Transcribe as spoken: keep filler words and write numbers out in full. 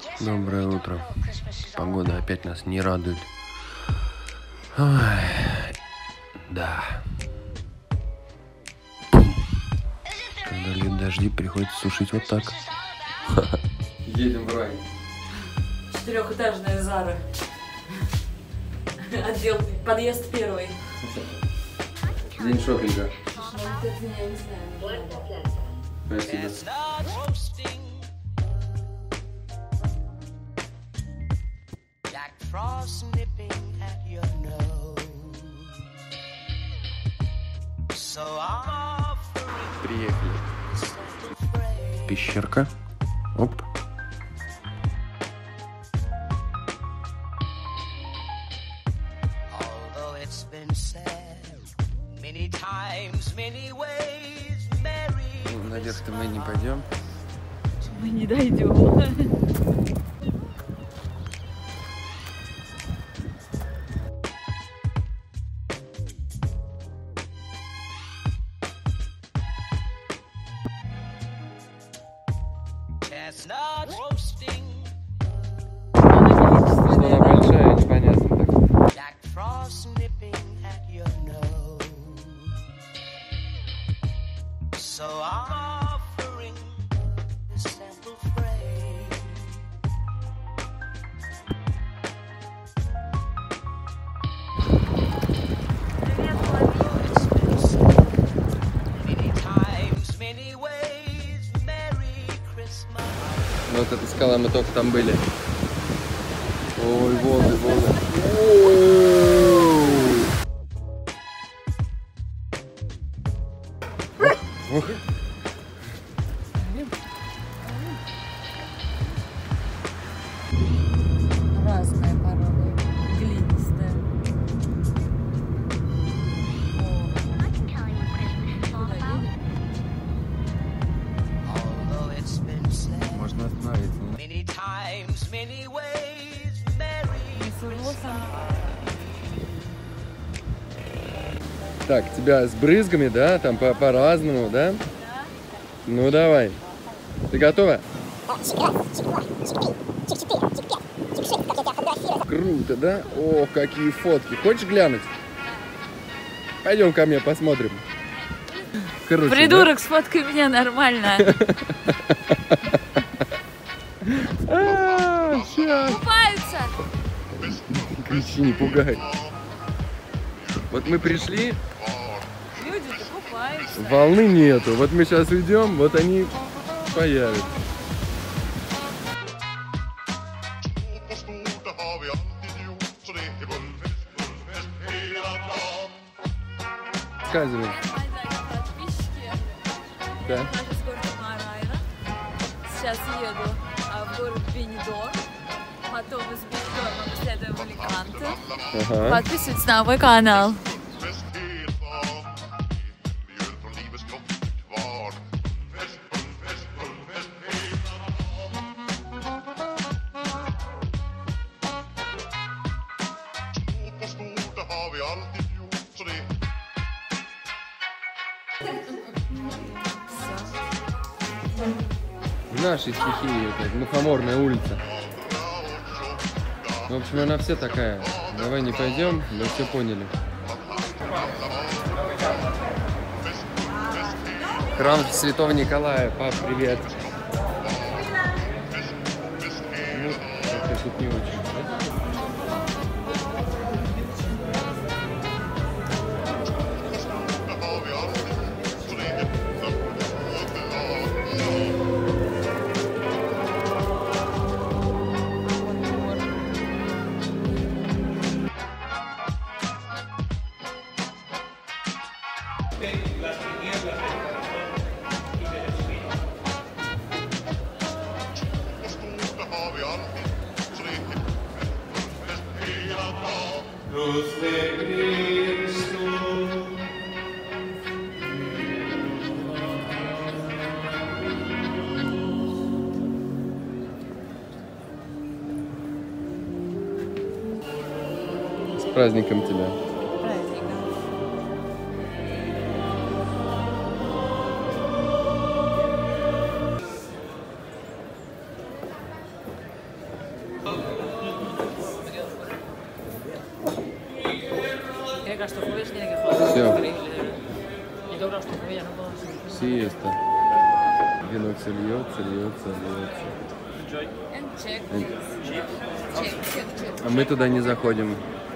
Доброе утро. Погода опять нас не радует. Ой, да. Когда льют дожди, приходится сушить вот так. Едем в рай. Четырехэтажная Зара. Отдел, подъезд первый. День шопинга. Ну, это я не знаю. Спасибо. Приехали. Пещерка. Оп. Ну, наверх-то мы не пойдем. Мы не дойдем. Что она большая, непонятно так. Вот эта скала, мы только там были. Ой, волны, волны. Ох. Разная порода. Глинистая. Куда едем? Можно остановиться. Так, тебя с брызгами, да? Там по- по-разному, да? Да. Ну давай. Ты готова? Круто, да? О, какие фотки. Хочешь глянуть? Пойдем ко мне посмотрим. Короче, Придурок, сфоткай меня нормально. да? А, щас. Купаются. Кричи, не пугай. Вот мы пришли, Люди-то купаются. волны нету. Вот мы сейчас уйдем, вот они появятся. Сказывай. Подписчики. Да. Я нахожусь в городе Марайра. Сейчас еду а, в город Бенидорм. Потом из Бенидорма мы следуем в Аликанте. Ага. Подписывайтесь на мой канал. В нашей стихии это мухоморная улица. В общем, она вся такая. Давай не пойдем, мы все поняли. Храм Святого Николая. Пап, привет. Ну, как-то тут не очень, да? С праздником тебя. claustrofobia se tiene que joder. Всё. Increíble, de verdad. Yo tengo claustrofobia, no puedo seguir. Сиеста. Вино все льется, льется, льется. And check, please. Check, check, check. А мы туда не заходим.